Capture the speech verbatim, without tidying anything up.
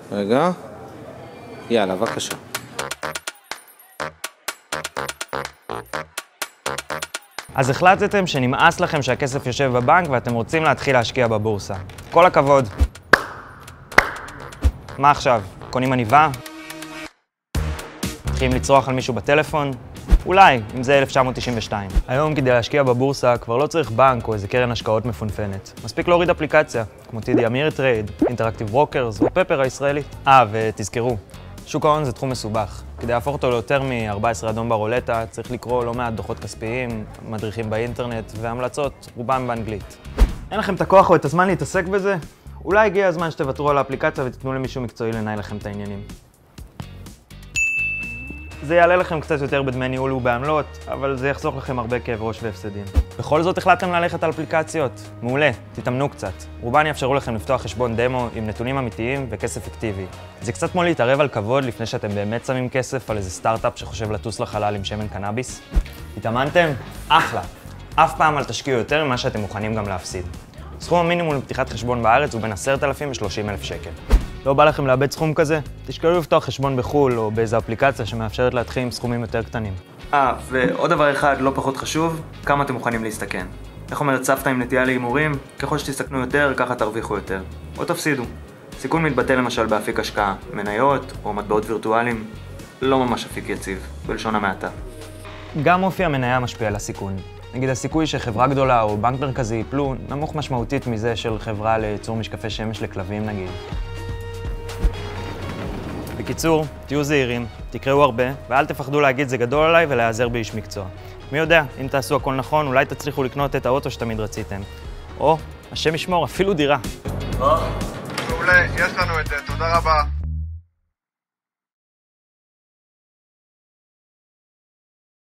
רגע. יאללה, בבקשה. אז החלטתם שנמאס לכם שהכסף יושב בבנק ואתם רוצים להתחיל להשקיע בבורסה. כל הכבוד. מה עכשיו? קונים עניבה? מתחילים לצרוח על מישהו בטלפון? אולי, אם זה אלף תשע מאות תשעים ותשתיים. היום כדי להשקיע בבורסה כבר לא צריך בנק או איזה קרן השקעות מפונפנת. מספיק להוריד אפליקציה, כמו טי די Ameritrade, Interactive Brokers או פפר הישראלי. אה, ותזכרו, שוק ההון זה תחום מסובך. כדי להפוך אותו ליותר מ-ארבעה עשר אדום ברולטה, צריך לקרוא לא מעט דוחות כספיים, מדריכים באינטרנט והמלצות, רובם באנגלית. אין לכם את הכוח או את הזמן להתעסק בזה? אולי הגיע הזמן שתוותרו על האפליקציה ותתנו למישהו מקצועי לנהל לכם את העניינים. זה יעלה לכם קצת יותר בדמי ניהול ובעמלות, אבל זה יחסוך לכם הרבה כאב ראש והפסדים. בכל זאת החלטתם ללכת על אפליקציות? מעולה, תתאמנו קצת. רובן יאפשרו לכם לפתוח חשבון דמו עם נתונים אמיתיים וכסף אקטיבי. זה קצת כמו להתערב על כבוד לפני שאתם באמת שמים כסף על איזה סטארט-אפ שחושב לטוס לחלל עם שמן קנאביס. התאמנתם? אחלה. אף פעם אל תשקיעו יותר ממה שאתם מוכנים גם להפסיד. סכום המינימום לפתיחת חשבון בארץ הוא בין עשרת אלפים ושלושים אלף שקל. לא בא לכם לאבד סכום כזה? תשקלו לפתוח חשבון בחו"ל או באיזו אפליקציה שמאפשרת להתחיל עם סכומים יותר קטנים. אה, ועוד דבר אחד לא פחות חשוב, כמה אתם מוכנים להסתכן. איך אומרת סבתא עם נטייה להימורים? ככל שתסתכנו יותר, ככה תרוויחו יותר. או תפסידו. סיכון מתבטא למשל באפיק השקעה, מניות או מטבעות וירטואליים, לא ממש אפיק יציב, בלשון המעטה. גם אופי המניה משפיע על הסיכון. נגיד הסיכוי שחברה גדולה או בנק מרכזי ייפלו נמוך משמעותית מזה של חברה לייצור משקפי שמש לכלבים נגיד. בקיצור, תהיו זהירים, תקראו הרבה, ואל תפחדו להגיד זה גדול עליי ולהיעזר באיש מקצוע. מי יודע, אם תעשו הכל נכון, אולי תצליחו לקנות את האוטו שתמיד רציתם. או, השם ישמור, אפילו דירה. מעולה, יש לנו את זה, תודה רבה.